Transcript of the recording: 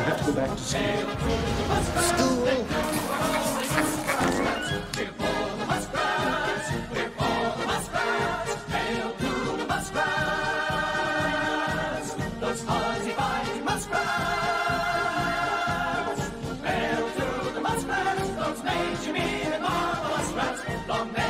have to go back to school. Those fuzzy fighting muskrats. Hail to the muskrats, those major mean and marvelous rats. Long